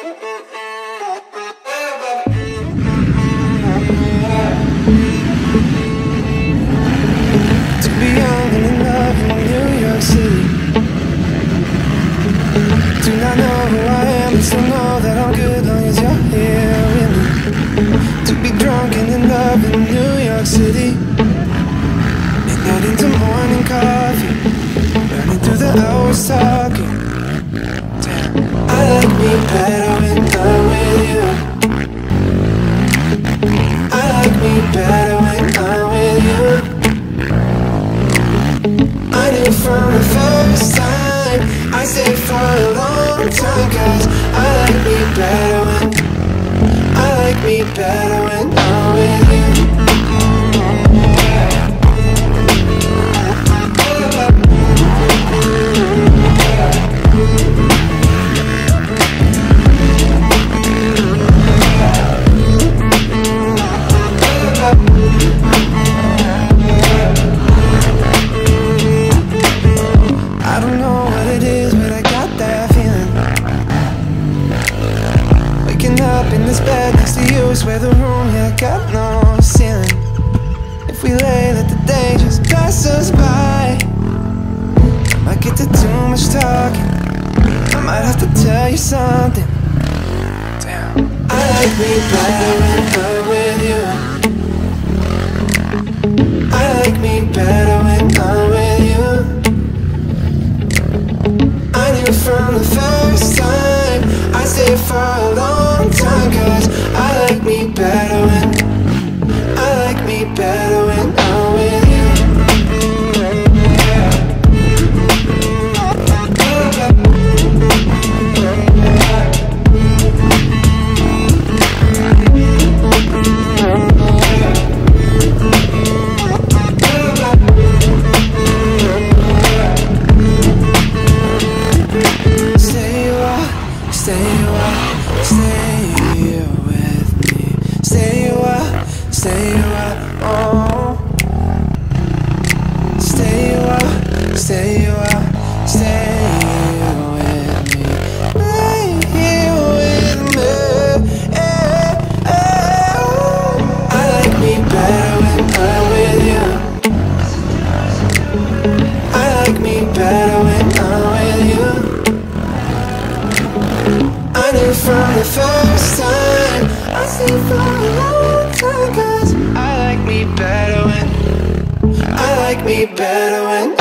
To be young and in love in New York City. Do not know who I am, but still know that I'm good long as you're here with me. To be drunk and in love in New York City. Midnight into morning coffee, running through the hours talking. Damn. I like me better when I'm with you. I like me better when I'm with you. I knew from the first time, I stayed for a long time, 'cause I like me better when I'm with you. I don't know what it is, but I got that feeling. Waking up in this bed next to you, swear the room, yeah, got no ceiling. If we lay, let the day just pass us by. I might get to too much talking, I might have to tell you something. Damn. I like me better when I'm with you. I like me better when I'm with you. I knew from the first time, I stayed for a long time, 'cause I like me better when I'm with you. From the first time, I stayed for a long time, 'cause I like me better when